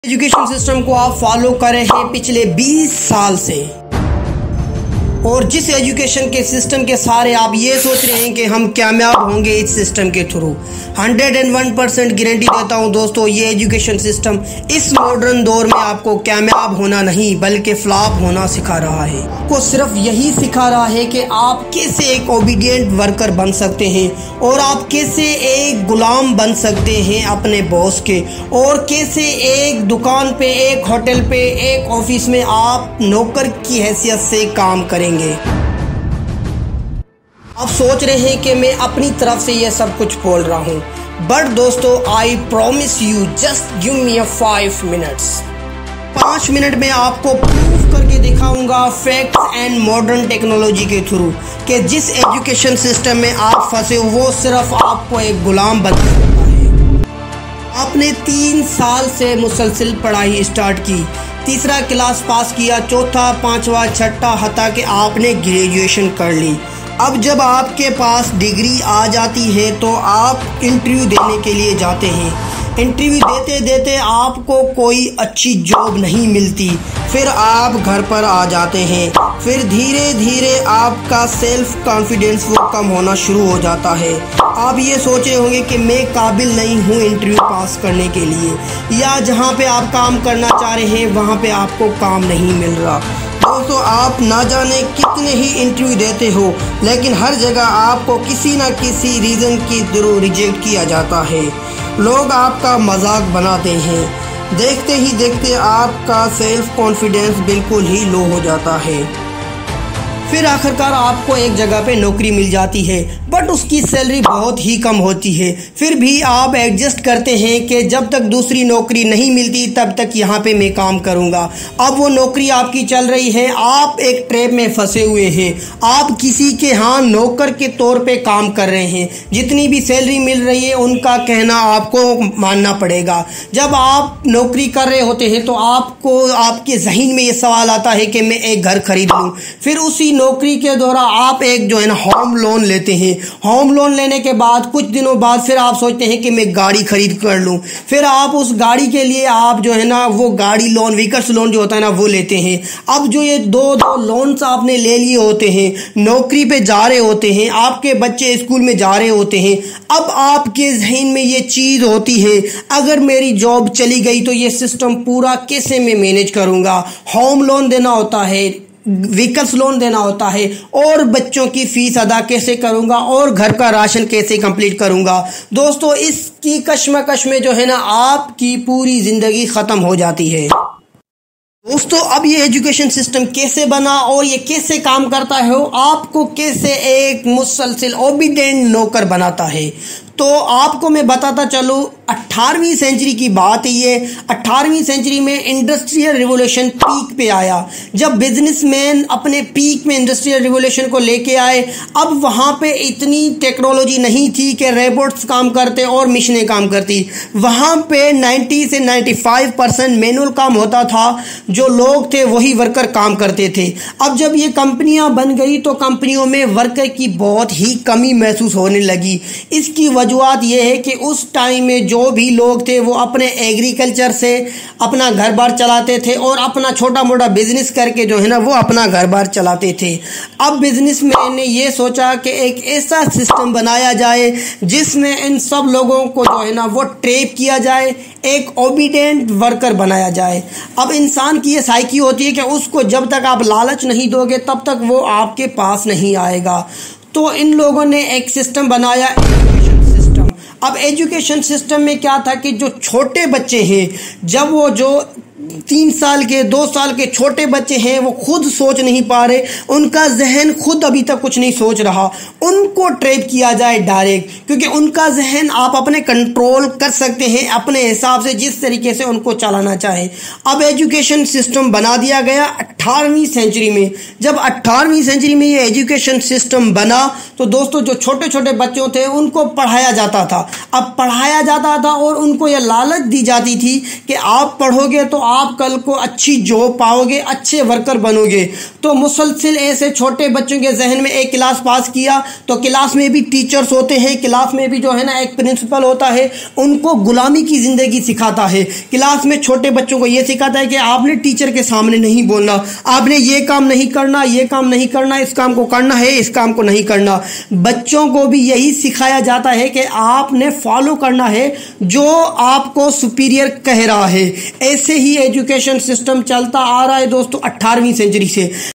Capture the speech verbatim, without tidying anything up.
Education system को आप follow कर रहे हैं पिछले बीस साल से, और जिस एजुकेशन के सिस्टम के सारे आप ये सोच रहे हैं कि हम कामयाब होंगे इस सिस्टम के through, hundred and one percent guarantee देता हूं दोस्तों, ये एजुकेशन सिस्टम इस मॉडर्न दौर में आपको कामयाब होना नहीं बल्कि फ्लॉप होना सिखा रहा है। आपको सिर्फ यही सिखा रहा है कि आप कैसे एक ओबीडियंट वर्कर बन सकते हैं, और आप कैसे एक गुलाम बन सकते हैं अपने बॉस के, और कैसे एक दुकान पे, एक होटल पे, एक ऑफिस में आप नौकर की हैसियत से काम करेंगे। आप सोच रहे हैं कि मैं अपनी तरफ से ये सब कुछ बोल रहा हूं, बट दोस्तों I promise you, just give me a five minutes. पाँच मिनट में आपको प्रूफ करके दिखाऊंगा फैक्ट्स एंड मॉडर्न टेक्नोलॉजी के थ्रू कि जिस एजुकेशन सिस्टम में आप फंसे हो वो सिर्फ आपको एक गुलाम बना सकता है। आपने तीन साल से मुसलसल पढ़ाई स्टार्ट की, तीसरा क्लास पास किया, चौथा, पांचवा, छठा, हता कि आपने ग्रेजुएशन कर ली। अब जब आपके पास डिग्री आ जाती है तो आप इंटरव्यू देने के लिए जाते हैं। इंटरव्यू देते देते आपको कोई अच्छी जॉब नहीं मिलती, फिर आप घर पर आ जाते हैं। फिर धीरे धीरे आपका सेल्फ कॉन्फिडेंस वो कम होना शुरू हो जाता है। आप ये सोच रहे होंगे कि मैं काबिल नहीं हूँ इंटरव्यू पास करने के लिए, या जहाँ पे आप काम करना चाह रहे हैं वहाँ पे आपको काम नहीं मिल रहा। दोस्तों, आप ना जाने कितने ही इंटरव्यू देते हो, लेकिन हर जगह आपको किसी न किसी रीज़न के थ्रू रिजेक्ट किया जाता है। लोग आपका मजाक बनाते हैं। देखते ही देखते आपका सेल्फ कॉन्फिडेंस बिल्कुल ही लो हो जाता है। फिर आखिरकार आपको एक जगह पे नौकरी मिल जाती है, बट उसकी सैलरी बहुत ही कम होती है। फिर भी आप एडजस्ट करते हैं कि जब तक दूसरी नौकरी नहीं मिलती तब तक यहाँ पे मैं काम करूँगा। अब वो नौकरी आपकी चल रही है, आप एक ट्रैप में फंसे हुए हैं। आप किसी के यहाँ नौकर के तौर पे काम कर रहे हैं, जितनी भी सैलरी मिल रही है उनका कहना आपको मानना पड़ेगा। जब आप नौकरी कर रहे होते हैं तो आपको आपके जहन में ये सवाल आता है कि मैं एक घर खरीद लूँ। फिर उसी नौकरी के दौरान आप एक जो है ना होम लोन लेते हैं। होम लोन लेने के बाद कुछ दिनों बाद फिर आप सोचते हैं कि मैं गाड़ी खरीद कर लूं। फिर आप उस गाड़ी के लिए आप जो है ना वो गाड़ी लोन, व्हीकल्स लोन जो होता है ना वो लेते हैं। अब जो ये दो दो लोन्स आपने ले लिए होते हैं, नौकरी पे जा रहे होते हैं, आपके बच्चे स्कूल में जा रहे होते हैं। अब आपके जहन में ये चीज़ होती है, अगर मेरी जॉब चली गई तो ये सिस्टम पूरा कैसे मैं मैनेज करूँगा। होम लोन देना होता है, व्हीकल्स लोन देना होता है, और बच्चों की फीस अदा कैसे करूंगा, और घर का राशन कैसे कंप्लीट करूंगा। दोस्तों, इसकी कश्मकश में जो है ना आपकी पूरी जिंदगी खत्म हो जाती है। दोस्तों, अब ये एजुकेशन सिस्टम कैसे बना और ये कैसे काम करता है, आपको कैसे एक मुसलसल ओबीडिएंट नौकर बनाता है, तो आपको मैं बताता चलूँ। अठारहवीं सेंचुरी की बात है ये। अठारहवीं सेंचुरी में इंडस्ट्रियल रिवोल्यूशन पीक पे आया, जब बिजनेसमैन अपने पीक में इंडस्ट्रियल रिवोल्यूशन को लेके आए। अब वहाँ पे इतनी टेक्नोलॉजी नहीं थी कि रोबोट्स काम करते और मशीनें काम करती। वहाँ पे नब्बे से पचानवे परसेंट मैनुअल काम होता था, जो लोग थे वही वर्कर काम करते थे। अब जब ये कंपनियां बन गई तो कंपनियों में वर्कर की बहुत ही कमी महसूस होने लगी। इसकी वजूहत ये है कि उस टाइम में जो भी लोग थे वो अपने एग्रीकल्चर से अपना घर बार चलाते थे, और अपना छोटा मोटा बिजनेस करके जो है ना वो अपना घर बार चलाते थे। अब बिजनेसमैन ने ये सोचा कि एक ऐसा सिस्टम बनाया जाए जिसमें इन सब लोगों को जो है ना वो ट्रेप किया जाए, एक ओबीडिएंट वर्कर बनाया जाए। अब इंसान की ये साइकी होती है कि उसको जब तक आप लालच नहीं दोगे तब तक वो आपके पास नहीं आएगा। तो इन लोगों ने एक सिस्टम बनाया, एजुकेशन सिस्टम। अब एजुकेशन सिस्टम में क्या था कि जो छोटे बच्चे हैं, जब वो जो तीन साल के, दो साल के छोटे बच्चे हैं, वो खुद सोच नहीं पा रहे, उनका जहन खुद अभी तक कुछ नहीं सोच रहा, उनको ट्रेप किया जाए डायरेक्ट, क्योंकि उनका जहन आप अपने कंट्रोल कर सकते हैं अपने हिसाब से, जिस तरीके से उनको चलाना चाहे। अब एजुकेशन सिस्टम बना दिया गया अठारहवीं सेंचुरी में। जब अठारहवीं सेंचुरी में ये एजुकेशन सिस्टम बना तो दोस्तों, जो छोटे छोटे बच्चों थे उनको पढ़ाया जाता था। अब पढ़ाया जाता था और उनको यह लालच दी जाती थी कि आप पढ़ोगे तो आप आप कल को अच्छी जॉब पाओगे, अच्छे वर्कर बनोगे। तो मुसलसिल ऐसे छोटे बच्चों के जहन में एक क्लास पास किया तो क्लास में भी टीचर्स होते हैं, क्लास में भी जो है ना एक प्रिंसिपल होता है, उनको गुलामी की जिंदगी सिखाता है। क्लास में छोटे बच्चों को यह सिखाता है कि आपने टीचर के सामने नहीं बोलना, आपने ये काम नहीं करना, ये काम नहीं करना, इस काम को करना है, इस काम को नहीं करना। बच्चों को भी यही सिखाया जाता है कि आपने फॉलो करना है जो आपको सुपीरियर कह रहा है। ऐसे ही एजुकेशन सिस्टम चलता आ रहा है दोस्तों अठारहवीं सेंचुरी से।